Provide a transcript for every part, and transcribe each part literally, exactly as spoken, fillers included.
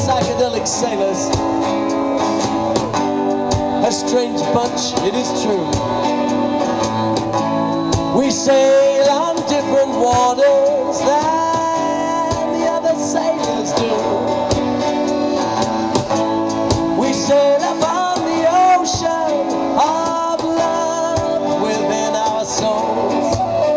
psychedelic sailors. A strange bunch, it is true. We sail on different waters than the other sailors do. We sail upon the ocean of love within our souls,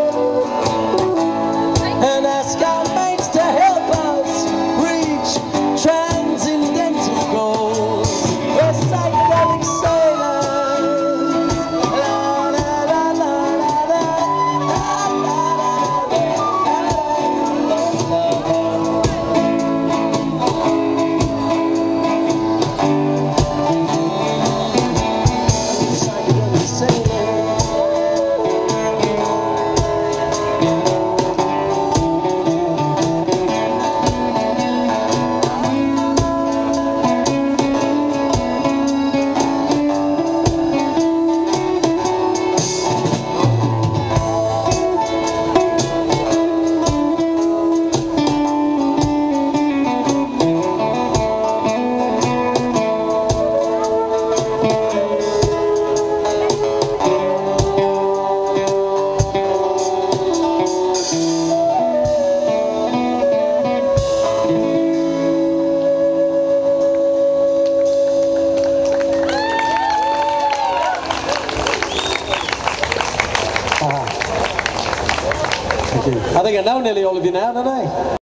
and ask our mates to help us reach transcendental goals. We're psychedelic sailors. La, la, la, la, la, la, la, psychedelic sailors. I think I know nearly all of you now, don't I?